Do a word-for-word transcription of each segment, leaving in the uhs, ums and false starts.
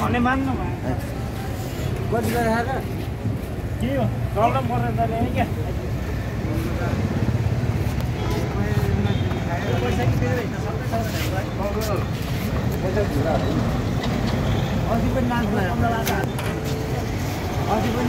भने मान्नु भयो कति गरेर के हो प्रब्लम पर्छ त नि के पैसा कि दिएर हैन सबै सबै पैसा झुरा अझै पनि नाच्नु अझै पनि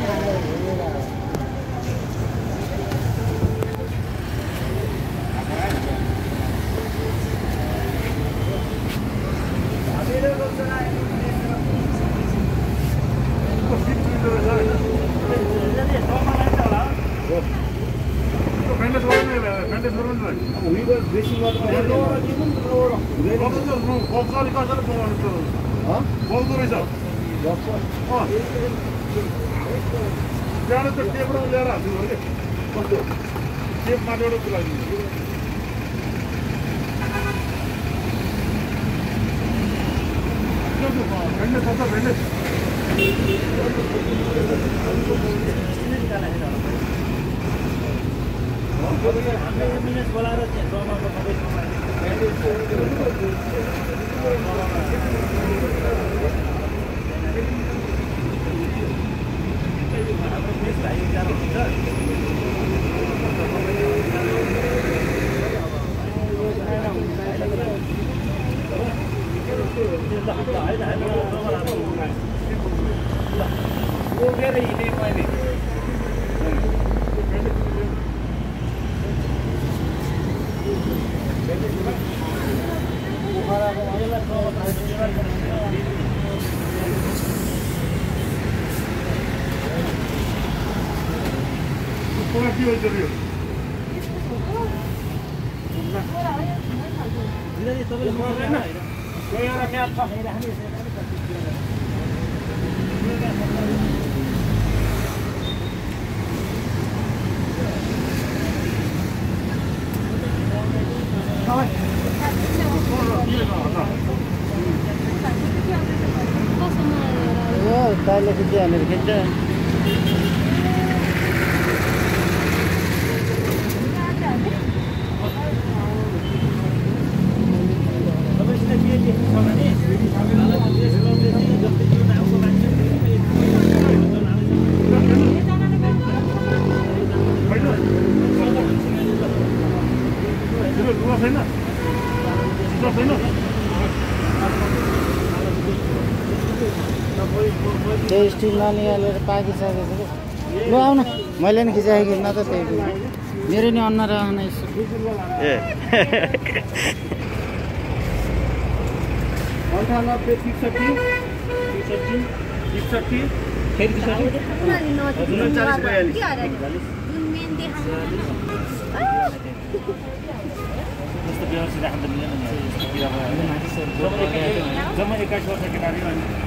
जाने तो टेप ल्याएर हाल्नु हो के कस्तो टेप माटेर पुलाइदिनु भेन्डे छ त भेन्डे बोलाएर Como é que hoje viu? Oh, tale que ya me dijiste. त्यही स्टिलमा नि हालेर पाकिसकेको छ ल आऊ न मैले नि खिचाएको न त त्यही मेरो नि अन्ना रहन ए अन्ठानब्बे त्रिसठी त्रिसठी त्रिसठी फेरि त्रिसठी उन्चालिस बयालिस जस्तो व्यवस्थित राख्न त मिलेन नि जम्मा एक्काइस वर्ष केटाहरू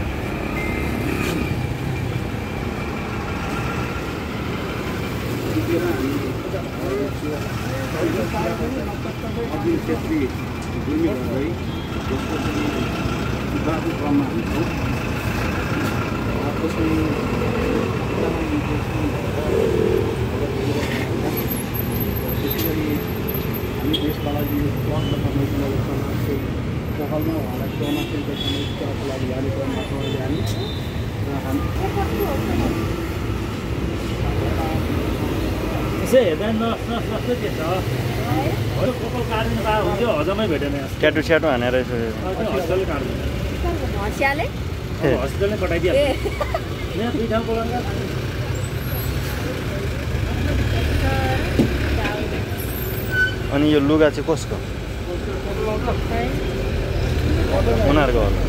अघि क्षेत्री भूमि गर्दै जसको चाहिँ विवाहको क्रममा हुन्छौँ त्यसै गरी हामी देशका लागि पहलमा उहाँलाई टर्मासेन्टको समस्याको लागि कार्यक्रम मात्रले हामी यसै हेर्दा नसक्छ के छ अरू कपाल काट्नु पाए हुन्थ्यो हजमै भेटेन ट्याटु स्याटु हानेर हस्पिटलले काट्नु हँसियाले हस्पिटलले पठाइदियो यहाँ दुई ठाउँ बोलाउँदा अनि यो लुगा चाहिँ कसको उनीहरूको होला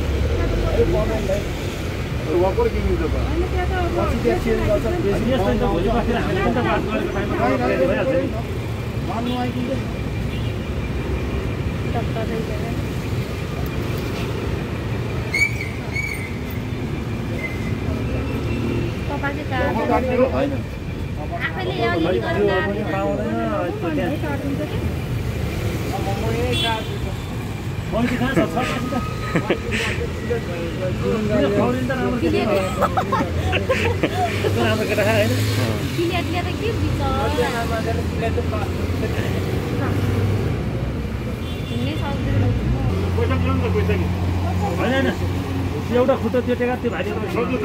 वापर किनिन्छ त पछि त्यहाँ चेन्ज गर्छ यस्तो त भोलि बसेर हामीले पनि त बात गरेको टाइममा भइहाल्छ नि मान्नु आइदिन्छ होइन आफैले अलिअलि गरेर पाउँदैन मैले थाहा छ छ राम्रो केटा खायो होइन किनेटले त के बिचरा हिँड्नै सक्दैन पैसा किन त पैसा कि होइन होइन एउटा खुट्टा त्यो टेका त्यो भाइले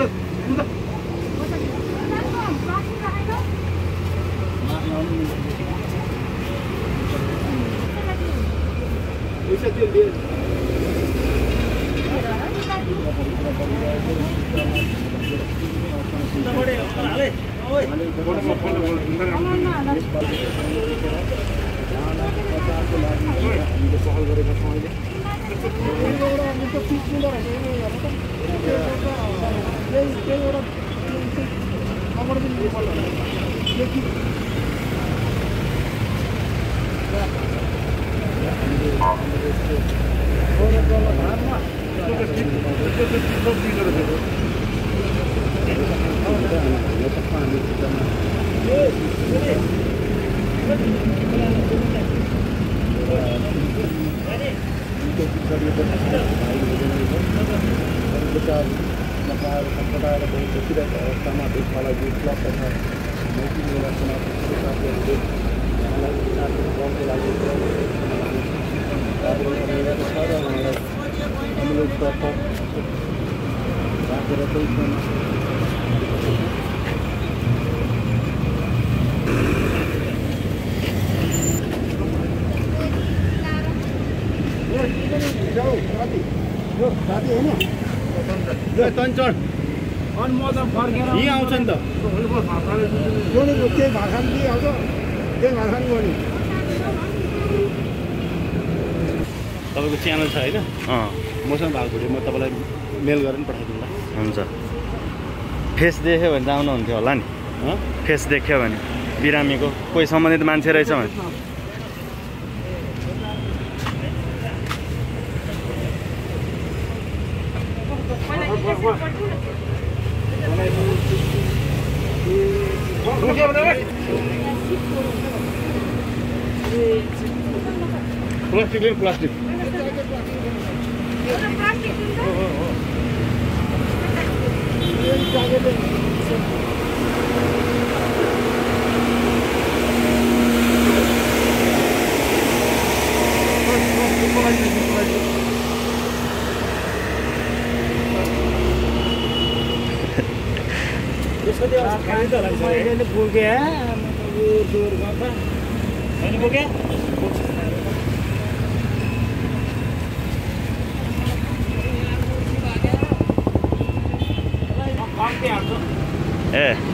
यहीँ आउँछ नि त त्यही भाषामा दिइ आउँछ त्यही भाषामा गर्ने तपाईँको च्यानल छ होइन अँ मसँग भएको थियो म तपाईँलाई मेल गरेर पनि पठाइदिउँला हुन्छ फेस देख्यो भने त आउनुहुन्थ्यो होला नि फेस देख्यो भने बिरामीको कोही सम्बन्धित मान्छे रहेछ भने प्लास्टिक लिनु प्लास्टिक ए